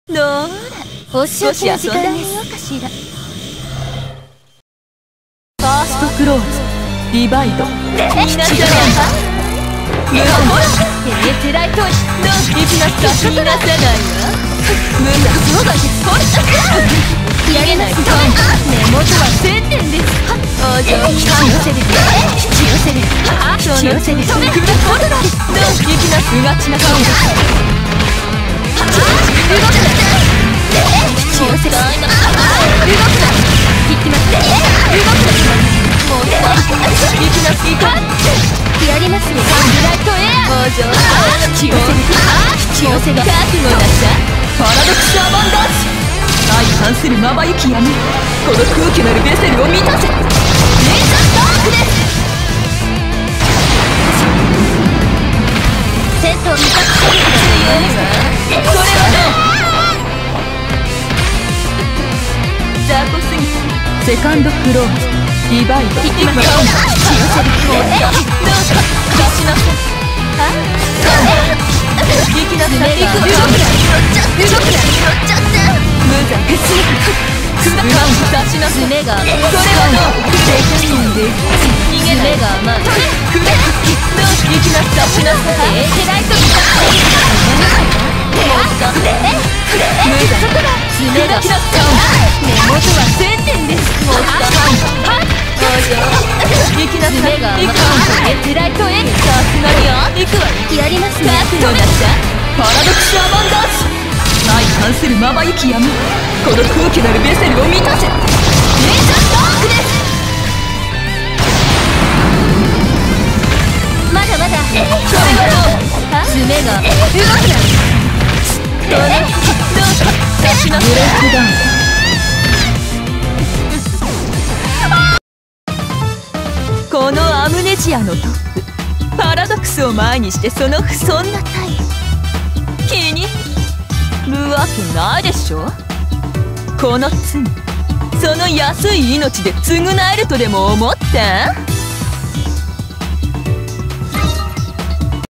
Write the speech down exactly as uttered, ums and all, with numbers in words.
どうだ、 お仕置きの時間にようかしら。 ファーストクローズディバイド。 皆様無駄ほらてめえてらいといどういきなさしなさないわ。無駄そうだけほらやれないと根元は千点です。 お嬢さん引き寄せる引き寄せる引き寄せるほらどういきなすがちな顔だ。動くな引き寄せる動くな行きます動くなもういきなすいかやりますね。ブライトエアお嬢引き寄せる引き寄せる覚悟なさパラドクスアバンダンス。相反するまばゆき闇この空気なるベセルを満たせ。レーザースタークです。 戦闘味方強いわ。それはどう雑魚すぎセカンドクローズディバイド。いきますよ。引き寄せるもうどうか出しなさい。あいきなさい。行く動くな動くな無残すぎるクラウン出しなさい。 爪がそれはどうできんで逃げないが甘いクレどういきなさい。出しなさい。 えてらいとき爪が根元は千点です。 もう一回お嬢行きなさい。 爪が甘い行くわえてらいとえさすがによ行くわよ。 やりますね。 覚悟なさパラドクスアバンダンス。相反するまばゆき闇この空気なるベセルを満たせ。レーザースタークです。 まだまだそれはどう爪が動くなどうだどうか出しなさい。ブレイクダウンこのアムネジアのトップパラドクスを前にしてその不遜な態度気にるわけないでしょ。この罪その安い命で償えるとでも思った？